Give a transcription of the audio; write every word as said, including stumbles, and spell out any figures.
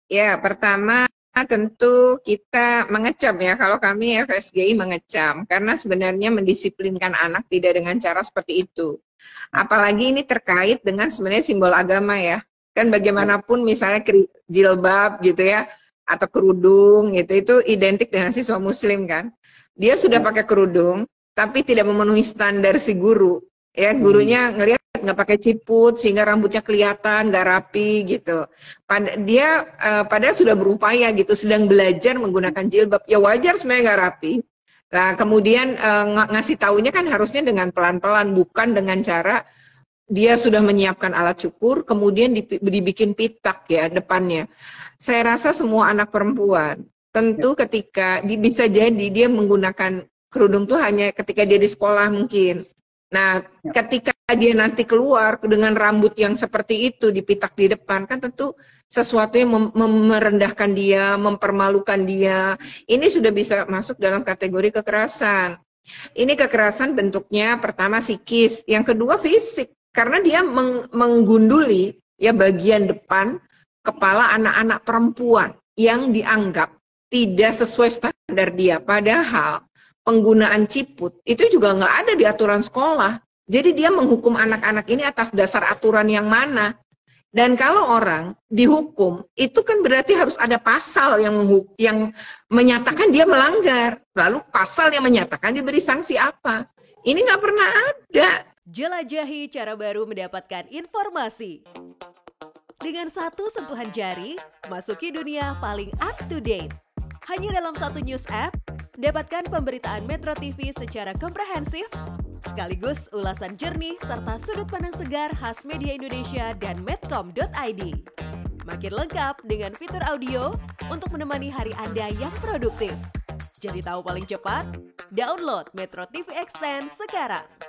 Ya, pertama tentu kita mengecam ya, kalau kami F S G I mengecam, karena sebenarnya mendisiplinkan anak tidak dengan cara seperti itu. Ya, Apalagi ini terkait dengan sebenarnya simbol agama ya. Kan ya, bagaimanapun misalnya keri- jilbab gitu ya, atau kerudung gitu, itu identik dengan siswa muslim kan. Dia sudah ya. pakai kerudung, tapi tidak memenuhi standar si guru. Ya, Hmm, gurunya ngelihat nggak pakai ciput sehingga rambutnya kelihatan nggak rapi gitu. Pada dia uh, padahal sudah berupaya gitu, sedang belajar menggunakan jilbab. Ya wajar sebenarnya nggak rapi. Nah, kemudian uh, ng ngasih taunya kan harusnya dengan pelan-pelan, bukan dengan cara dia sudah menyiapkan alat cukur, kemudian dibikin pitak ya depannya. Saya rasa semua anak perempuan, ya, tentu ketika bisa jadi dia menggunakan kerudung tuh hanya ketika dia di sekolah mungkin. Nah, ya. ketika dia nanti keluar dengan rambut yang seperti itu dipitak di depan, kan tentu sesuatu yang mem merendahkan dia, mempermalukan dia. Ini sudah bisa masuk dalam kategori kekerasan. Ini kekerasan bentuknya pertama psikis, yang kedua fisik, karena dia meng menggunduli ya bagian depan kepala anak-anak perempuan yang dianggap tidak sesuai standar dia. Padahal penggunaan ciput itu juga nggak ada di aturan sekolah. Jadi dia menghukum anak-anak ini atas dasar aturan yang mana? Dan kalau orang dihukum, itu kan berarti harus ada pasal yang yang menyatakan dia melanggar. Lalu pasal yang menyatakan diberi sanksi apa? Ini nggak pernah ada. Jelajahi cara baru mendapatkan informasi. Dengan satu sentuhan jari, masuki dunia paling up to date. Hanya dalam satu news app, dapatkan pemberitaan Metro T V secara komprehensif, sekaligus ulasan jernih serta sudut pandang segar khas media Indonesia dan medcom dot i d. Makin lengkap dengan fitur audio untuk menemani hari Anda yang produktif. Jadi tahu paling cepat? Download Metro T V Extend sekarang.